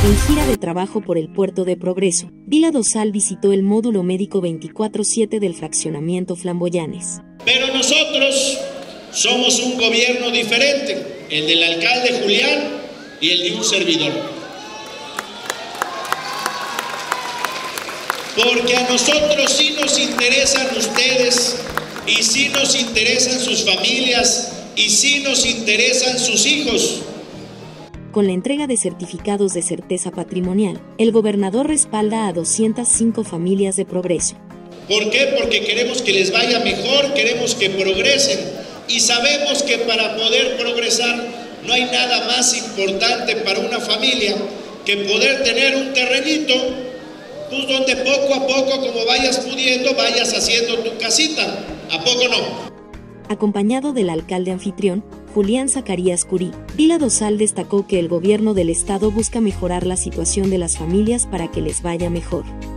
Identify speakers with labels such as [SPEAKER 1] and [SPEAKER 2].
[SPEAKER 1] En gira de trabajo por el puerto de Progreso, Vila Dosal visitó el módulo médico 24/7 del fraccionamiento Flamboyanes.
[SPEAKER 2] Pero nosotros somos un gobierno diferente, el del alcalde Julián y el de un servidor. Porque a nosotros sí nos interesan ustedes, y sí nos interesan sus familias, y sí nos interesan sus hijos.
[SPEAKER 1] Con la entrega de certificados de certeza patrimonial, el gobernador respalda a 205 familias de Progreso.
[SPEAKER 2] ¿Por qué? Porque queremos que les vaya mejor, queremos que progresen, y sabemos que para poder progresar no hay nada más importante para una familia que poder tener un terrenito, pues donde poco a poco, como vayas pudiendo, vayas haciendo tu casita. ¿A poco no?
[SPEAKER 1] Acompañado del alcalde anfitrión, Julián Zacarías Curí, Vila Dosal destacó que el gobierno del estado busca mejorar la situación de las familias para que les vaya mejor.